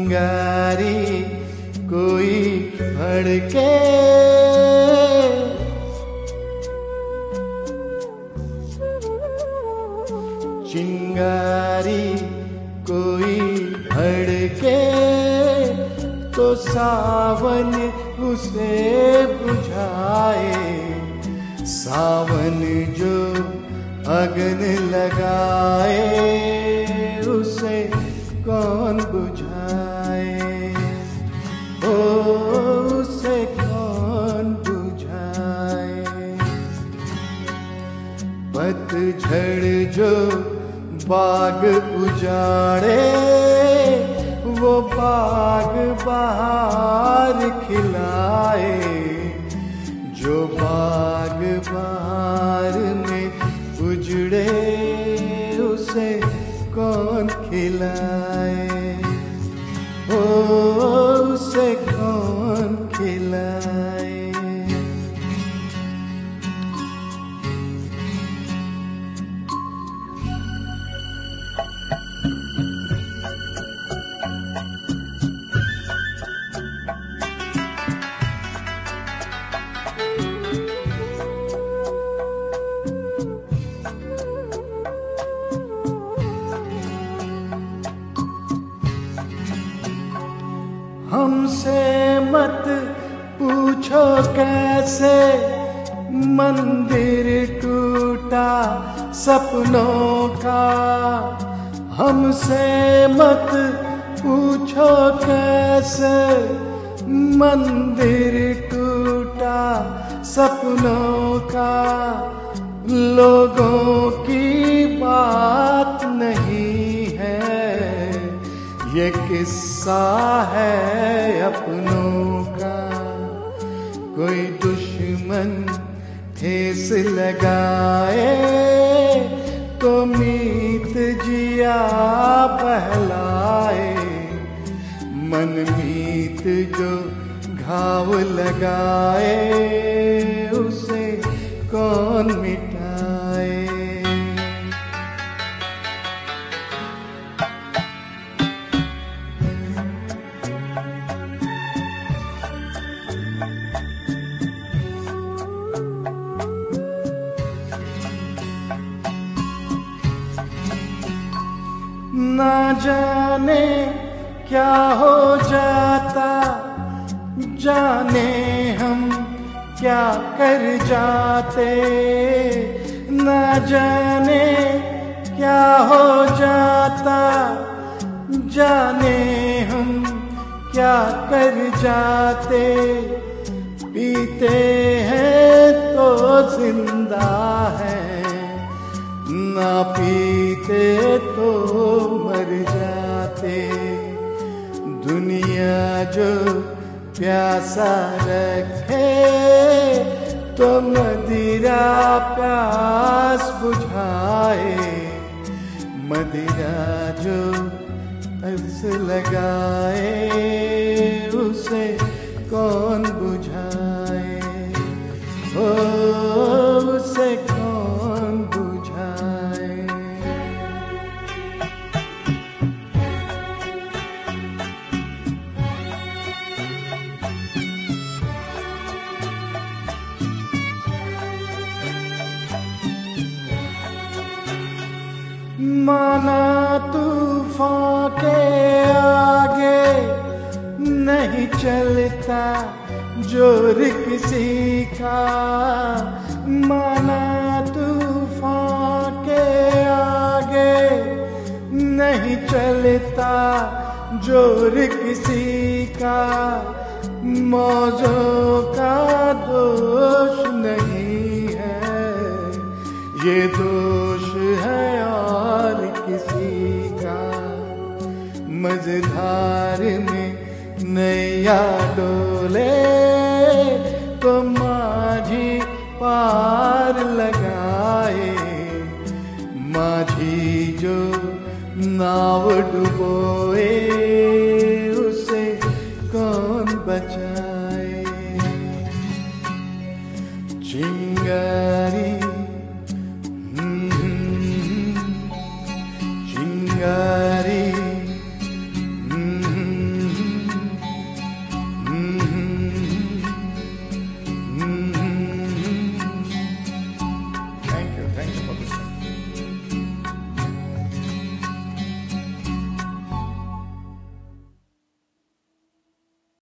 चिंगारी कोई भड़के, चिंगारी कोई भड़के तो सावन उसे बुझाए। सावन जो अगन लगाए उसे कौन बुझाए, ओ उसे कौन बुझाए। पतझड़ जो बाग उजाड़े वो बाग बहार खिलाए। जो बाग बहार में उजड़े उसे कौन खिलाए, ओ उसे कौन खिलाए। हमसे मत पूछो कैसे मंदिर टूटा सपनों का। हमसे मत पूछो कैसे मंदिर टूटा सपनों का। लोगों की बात नहीं है ये किस्सा है अपनों का। कोई दुश्मन ठेस लगाए तो मीत जिया बहलाए। मन मीत जो घाव लगाए उसे कौन मिटाए। ना जाने क्या हो जाता, जाने हम क्या कर जाते। ना जाने क्या हो जाता, जाने हम क्या कर जाते। पीते हैं तो जिंदा है, ना पीते तो मर जाते। दुनिया जो प्यासा रखे तो मदिरा प्यास बुझाए। मदिरा जो तरस लगाए उसे कौन बुझाए, ओ उसे कौन बुझाए। माना तूफान के आगे नहीं चलता जोर किसी का। माना तूफान के आगे नहीं चलता जोर किसी का। मौजों का दोष नहीं है ये दोष है और किसी का। मझधार में नैया डोले तो माझी पार लगाए। माझी जो नाव डुबोए